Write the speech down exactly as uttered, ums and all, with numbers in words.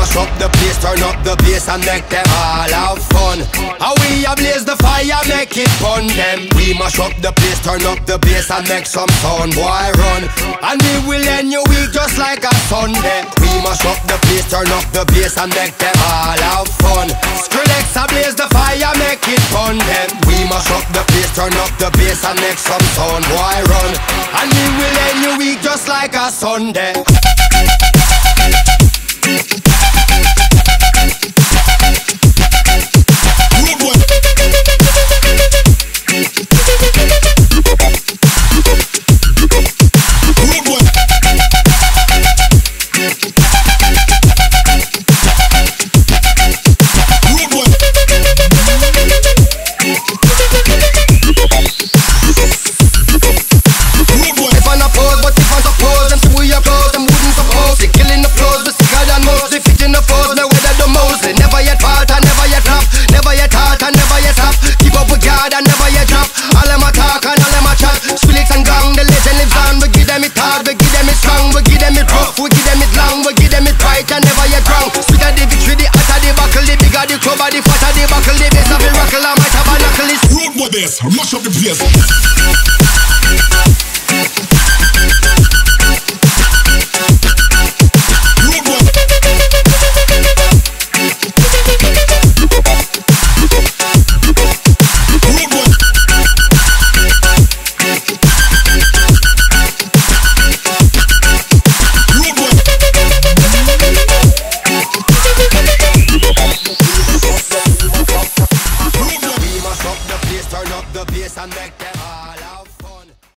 mash up the place, turn up the bass and make them all have fun. How we a blaze the fire, make it fun them. We mash up the place, turn up the bass and make some sound, boy run. And we will end your week just like a Sunday. We mash up the place, turn up the bass and make them all have fun. Skrillex a blaze the fire, make it fun them. We mash up the place, turn up the bass and make some sound, boy run. And we will end your week just like a Sunday. This, mash up the place.